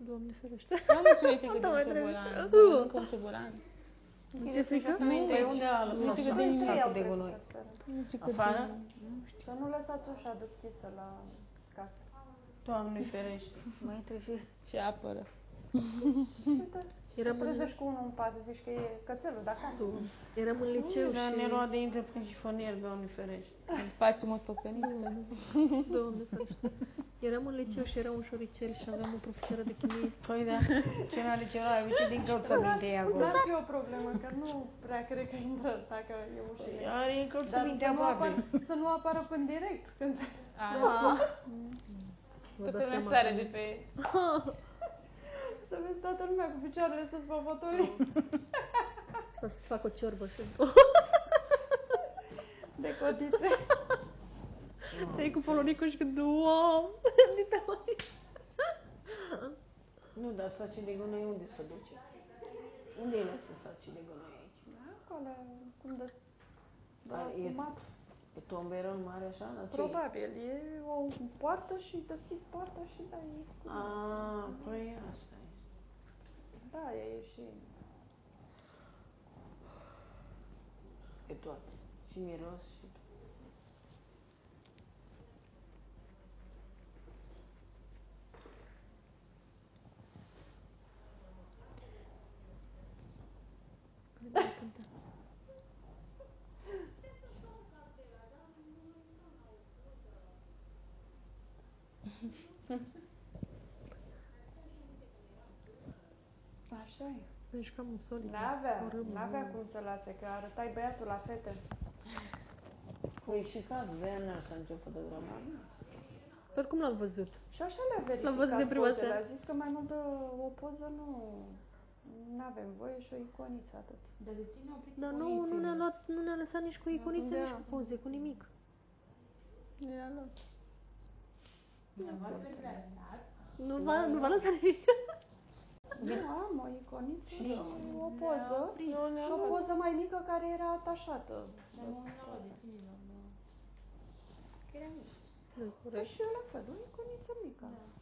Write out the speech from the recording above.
Doamne ferește. Nu am nicio frică din ciobolan. Încă un ciobolan. Nu ți-e frică? Păi unde a lăsat sacul de gunoi? Afară? Să nu lăsați ușa deschisă la casă. Doamne ferește. Mai intre și... Și apără. Te trezești cu unul în pat, zici că e cățelul de acasă. Eram în liceu Dar și... neroade intră prin șifonier, Doamne ferește. Facem o tocăniță. Doamne ferește. Eram în liceu și era un șoricel și aveam o profesoră de chimie. Păi da, ce n-are ce rai, uite din încălțăminte e acolo. Nu ar fi o problemă, că nu prea cred că intră dacă e ușile. Are încălțăminte Dar aproape. să nu apară până direct. Când... Toată lumea stare de pe... Să vezi toată lumea cu picioarele sus pe fotolii. Să-ți fac o ciorbă și... De cotițe. Să iei cu folonicul și când... Wow! Nu, dar sacii de gunoi unde se duce? Unde e lăsă sacii de gunoi aici? Acolo, cum de... E pe tomberon mare așa? Probabil, e o poartă și deschizi poarta și dai... Păi asta e. Da, e și... E toate. Și miros și... Așa e. Ești cam un solid. N-avea cum să lase, că arătai băiatul la fete. Păi și cazul, de-aia n-ar să nicio fotografie. Dar cum l-am văzut? Și așa le-a verificat. L-am văzut de prima pozele. seară. A zis că mai mult de o poză nu avem voie și o iconiță atât. Dar de ce ne-au oprit Dar nu ne-a lăsat nici cu iconițe, nici cu poze, cu nimic. Ne-a luat. Nu v-a lăsat nimic. Nu, am o iconiță și o poză. Și o poză mai mică care era atașată. Dar nu ne-au luat de tine, Că era mică. Și eu la fel, o iconiță mică.